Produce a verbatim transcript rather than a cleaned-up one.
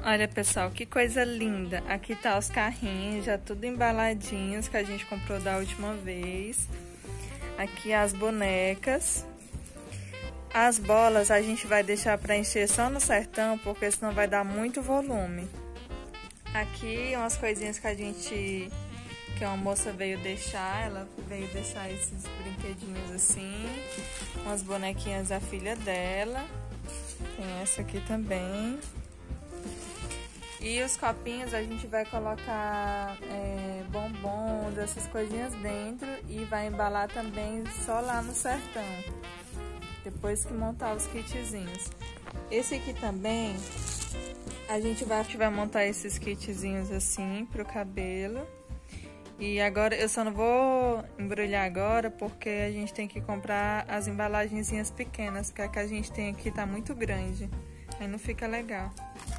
Olha, pessoal, que coisa linda. Aqui tá os carrinhos, já tudo embaladinhos que a gente comprou da última vez. Aqui as bonecas. As bolas a gente vai deixar para encher só no sertão, porque senão vai dar muito volume. Aqui umas coisinhas que a gente... que uma moça veio deixar, ela veio deixar esses brinquedinhos assim. Umas bonequinhas da filha dela. Tem essa aqui também. E os copinhos a gente vai colocar é, bombons, essas coisinhas dentro e vai embalar também só lá no sertão, depois que montar os kitzinhos. Esse aqui também, a gente vai, a gente vai montar esses kitzinhos assim pro cabelo. E agora, eu só não vou embrulhar agora porque a gente tem que comprar as embalagenzinhas pequenas, porque a que a gente tem aqui tá muito grande, aí não fica legal.